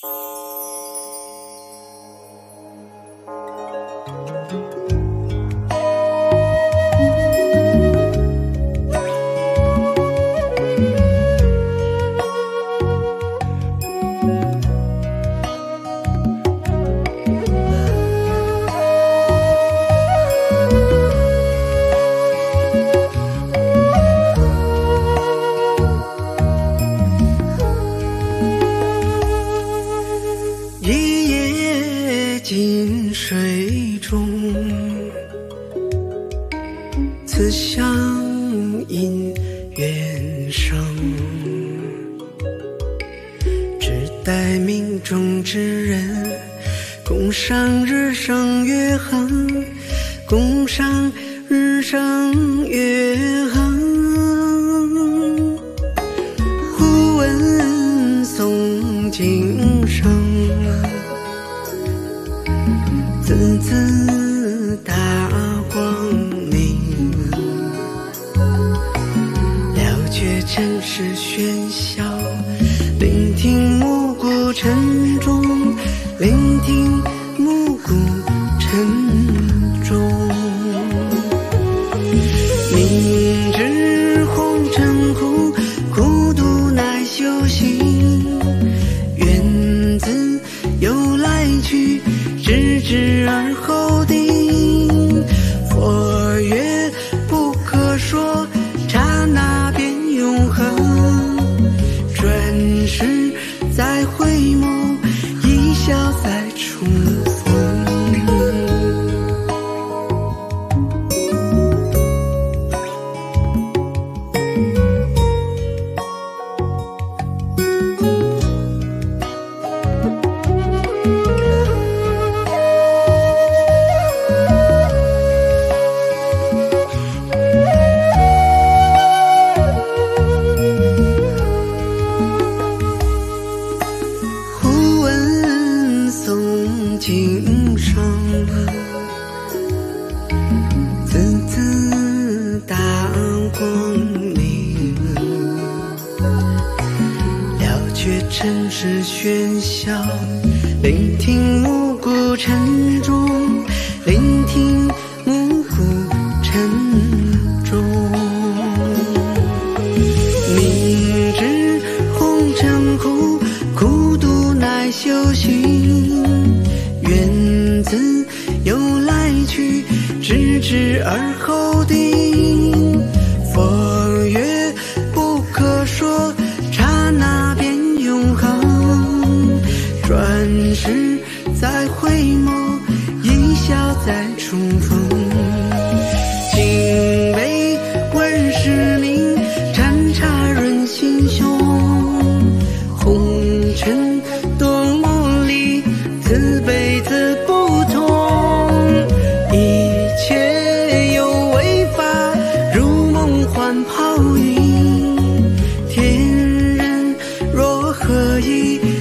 近水中，此香引远声，只待命中之人，共赏日升月横，共赏日升月横。忽闻诵经声，字字大光明，了却尘世喧嚣，聆听暮鼓晨钟，聆听暮鼓晨钟。明知红尘苦，苦读乃修行，缘自由来去，知之而后定。佛曰不可说，刹那变永恒。转世再回眸，一笑再重逢。经声，字字大光明，了却尘世喧嚣，聆听暮鼓晨钟，聆听暮鼓晨钟。明知红尘苦，苦读乃修行，缘自由来去，知之而后定。佛曰不可说，刹那变永恒。转世再回眸，一笑再重逢。敬畏问世名，禅茶润心胸。红尘多梦里，此辈子不同。一切有为法，如梦幻泡影。天人若合一，